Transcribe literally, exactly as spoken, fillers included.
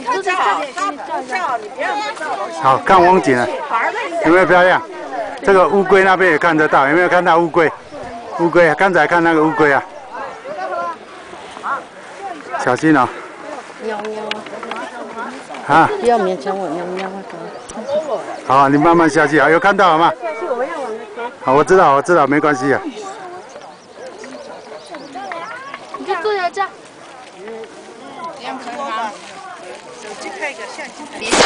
都在这里给你照一下。 好看风景啊，有没有漂亮？这个乌龟那边也看得到，有没有看到乌龟？乌龟，刚才看那个乌龟啊，小心哦。 喵喵。 啊！ 不要勉强我喵喵啊！ 好，你慢慢下去啊，有看到了吗？ 下去我们要往那边。 好，我知道，我知道，没关系啊。 你就坐在这。 这样可以吗？手机开一个相机。